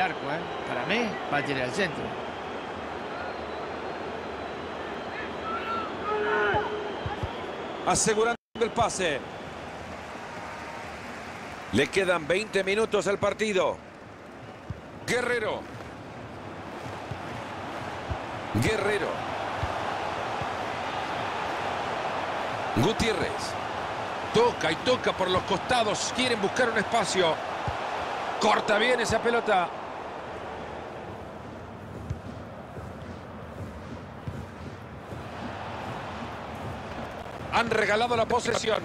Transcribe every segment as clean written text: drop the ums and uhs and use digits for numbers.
arco, ¿eh? Para mí, va a tirar al centro. Asegurando el pase. Le quedan 20 minutos al partido. Guerrero. Guerrero. Gutiérrez. Toca y toca por los costados. Quieren buscar un espacio. Corta bien esa pelota. Han regalado la posesión.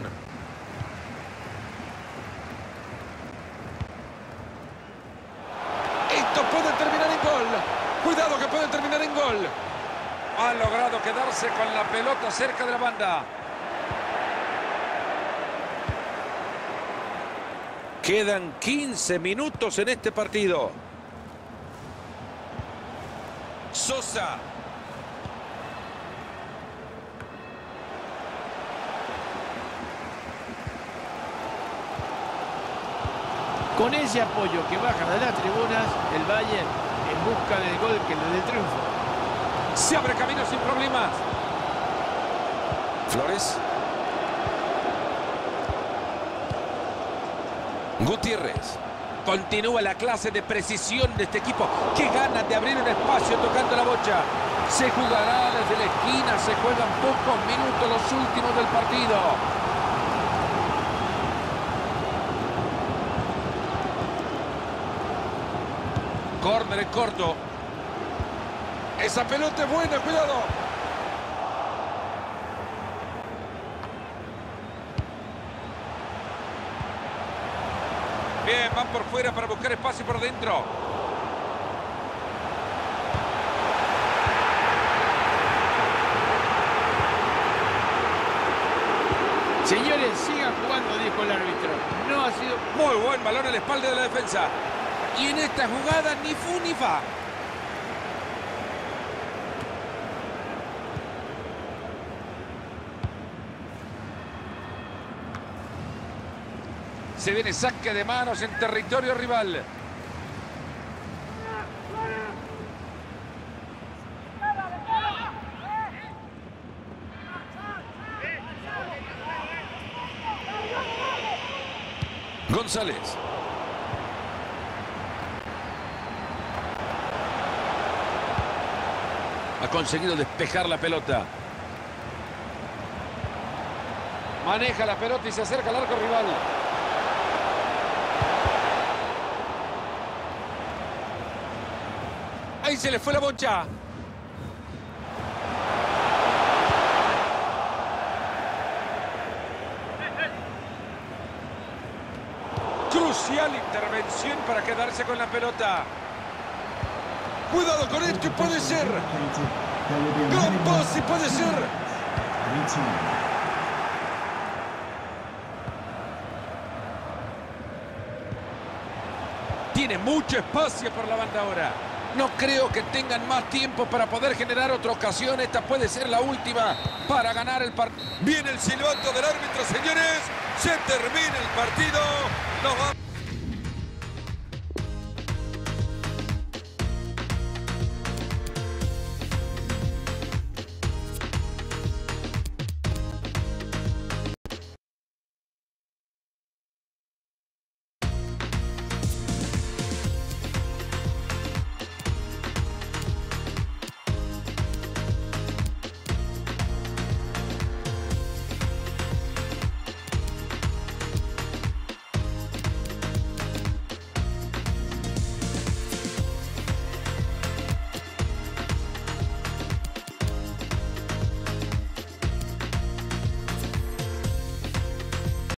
Esto puede terminar en gol. Cuidado que puede terminar en gol. Ha logrado quedarse con la pelota cerca de la banda. Quedan 15 minutos en este partido. Sosa. Con ese apoyo que baja de las tribunas, el Bayern en busca del gol que le dé el triunfo. Se abre camino sin problemas. Flores. Gutiérrez. Continúa la clase de precisión de este equipo. Qué ganas de abrir un espacio tocando la bocha. Se jugará desde la esquina. Se juegan pocos minutos los últimos del partido. Córner en corto. Esa pelota es buena, cuidado. Bien, van por fuera para buscar espacio por dentro. Señores, sigan jugando, dijo el árbitro. No ha sido... Muy buen balón en la espalda de la defensa. Y en esta jugada ni fu ni fa. Se viene saque de manos en territorio rival. González. Ha conseguido despejar la pelota. Maneja la pelota y se acerca al arco rival. Ahí se le fue la bocha. Crucial intervención para quedarse con la pelota. Cuidado con esto y puede ser. Gran pase, puede ser. Tiene mucho espacio por la banda ahora. No creo que tengan más tiempo para poder generar otra ocasión. Esta puede ser la última para ganar el partido. Viene el silbato del árbitro, señores. Se termina el partido. Nos vamos.